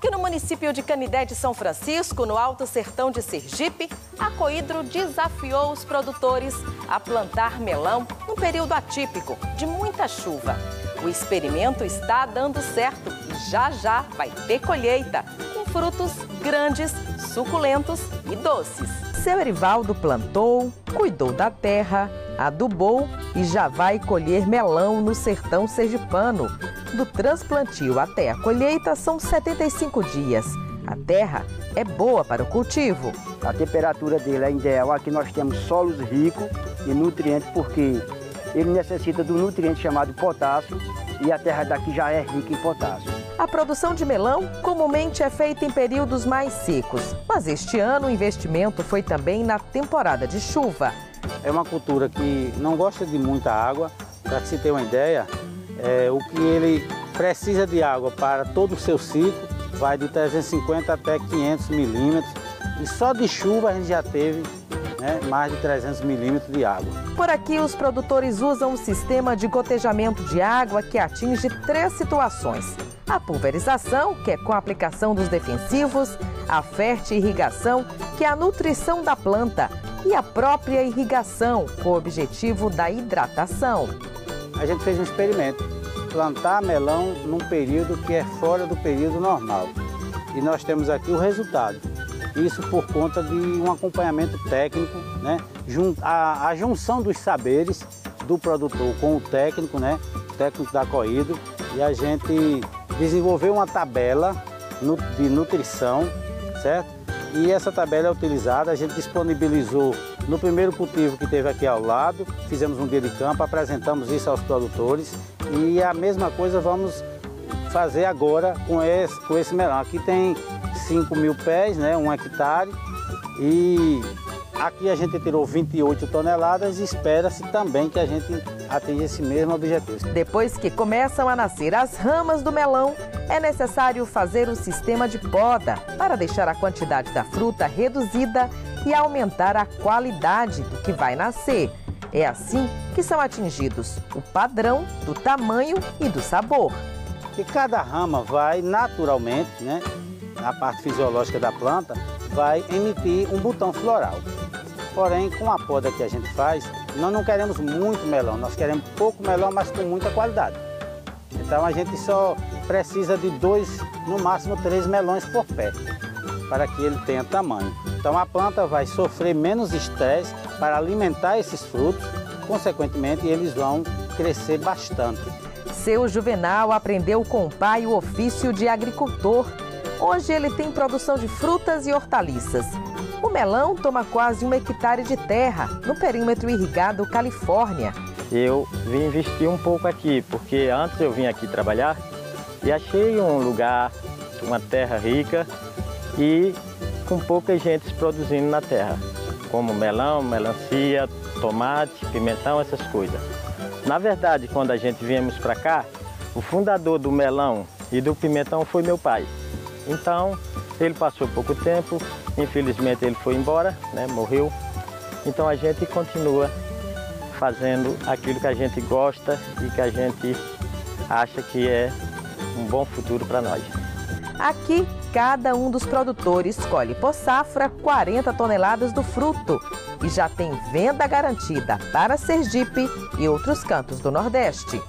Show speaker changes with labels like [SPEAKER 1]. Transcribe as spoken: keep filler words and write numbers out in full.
[SPEAKER 1] Aqui no município de Canidé de São Francisco, no Alto Sertão de Sergipe, a Cohidro desafiou os produtores a plantar melão num período atípico, de muita chuva. O experimento está dando certo e já já vai ter colheita, com frutos grandes, suculentos e doces. Seu Erivaldo plantou, cuidou da terra, adubou e já vai colher melão no sertão sergipano. Do transplantio até a colheita são setenta e cinco dias. A terra é boa para o cultivo.
[SPEAKER 2] A temperatura dele é ideal. Aqui nós temos solos ricos em nutrientes, porque ele necessita do nutriente chamado potássio e a terra daqui já é rica em potássio.
[SPEAKER 1] A produção de melão comumente é feita em períodos mais secos, mas este ano o investimento foi também na temporada de chuva.
[SPEAKER 3] É uma cultura que não gosta de muita água. Para que se ter uma ideia, é, o que ele precisa de água para todo o seu ciclo vai de trezentos e cinquenta até quinhentos milímetros. E só de chuva a gente já teve né, mais de trezentos milímetros de água.
[SPEAKER 1] Por aqui, os produtores usam um sistema de gotejamento de água que atinge três situações. A pulverização, que é com a aplicação dos defensivos, a fertirrigação, que é a nutrição da planta, e a própria irrigação, com o objetivo da hidratação.
[SPEAKER 3] A gente fez um experimento, plantar melão num período que é fora do período normal. E nós temos aqui o resultado. Isso por conta de um acompanhamento técnico, né? A, a junção dos saberes do produtor com o técnico, né? O técnico da Cohidro, e a gente desenvolveu uma tabela de nutrição, certo? E essa tabela é utilizada, a gente disponibilizou no primeiro cultivo que teve aqui ao lado, fizemos um dia de campo, apresentamos isso aos produtores e a mesma coisa vamos fazer agora com esse, com esse melão. Aqui tem cinco mil pés, né, um hectare, e aqui a gente tirou vinte e oito toneladas e espera-se também que a gente atinja esse mesmo objetivo.
[SPEAKER 1] Depois que começam a nascer as ramas do melão, é necessário fazer o sistema de poda para deixar a quantidade da fruta reduzida e aumentar a qualidade do que vai nascer. É assim que são atingidos o padrão do tamanho e do sabor.
[SPEAKER 3] E cada rama vai naturalmente, né, na parte fisiológica da planta, vai emitir um botão floral. Porém, com a poda que a gente faz, nós não queremos muito melão, nós queremos pouco melão, mas com muita qualidade. Então a gente só precisa de dois, no máximo três melões por pé, para que ele tenha tamanho. Então a planta vai sofrer menos estresse para alimentar esses frutos, consequentemente eles vão crescer bastante.
[SPEAKER 1] Seu Juvenal aprendeu com o pai o ofício de agricultor. Hoje ele tem produção de frutas e hortaliças. O melão toma quase um hectare de terra no perímetro irrigado Califórnia.
[SPEAKER 4] Eu vim investir um pouco aqui, porque antes eu vim aqui trabalhar e achei um lugar, uma terra rica e com pouca gente produzindo na terra, como melão, melancia, tomate, pimentão, essas coisas. Na verdade, quando a gente viemos para cá, o fundador do melão e do pimentão foi meu pai. Então, ele passou pouco tempo, infelizmente ele foi embora, né, morreu. Então a gente continua fazendo aquilo que a gente gosta e que a gente acha que é um bom futuro para nós.
[SPEAKER 1] Aqui, cada um dos produtores escolhe por safra quarenta toneladas do fruto e já tem venda garantida para Sergipe e outros cantos do Nordeste.